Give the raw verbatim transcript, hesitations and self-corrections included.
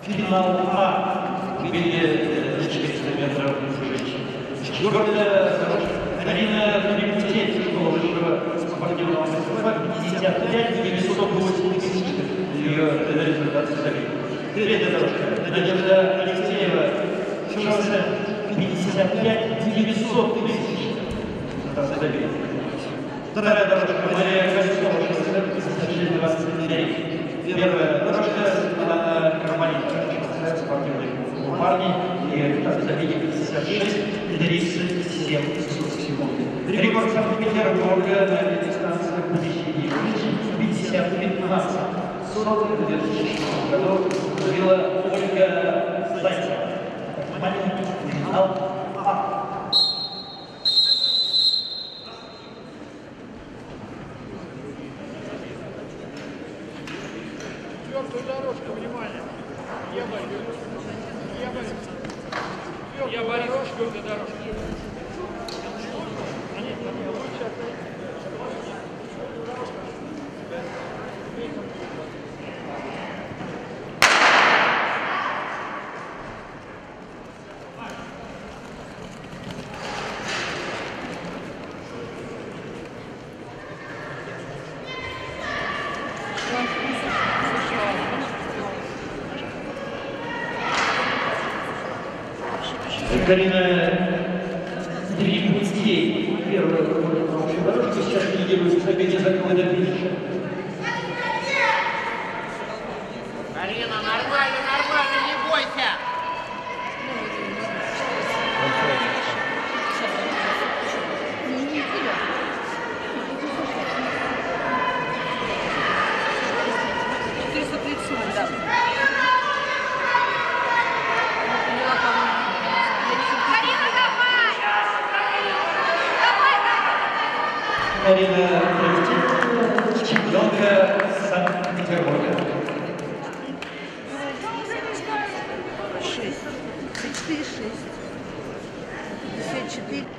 финал А в виде четыреста метров женщин. Четвертая дорожка. Карина Филиппеть, школа высшего спортивного мастерства, пятьдесят пять девятьсот восемьдесят. Ее результат составит. Третья дорожка. Надежда Алексеева, шоссе, пятьдесят пять девятьсот тысяч. Составит. Вторая дорожка. Мария Кольцова, шоссе, пятьдесят шесть двадцать девять. Первая дорожка. Анна Карманенко, спортивный парни. И результат составит пятьдесят шесть тридцать семь секунд. Рекорд Санкт-Петербурга на дистанциях посещения пятьдесят пятнадцать. сорок в две тысячи шестом году установила Ольга Зайцева. Внимание, финал А. Четвертая дорожка, внимание. Я борюсь. Я борюсь. Я борюсь. Четвертая дорожка. Они лучше отойти. Карина Дрипутей, первая выходит на общую дорожку, сейчас лидирует в забеге за кого до финиша. Карина, нормально, нормально, не бойся! четыреста тридцать, да. Карина Дрипутей, чемпионка Санкт-Петербурга. шесть. четыре шесть. пятьдесят четыре.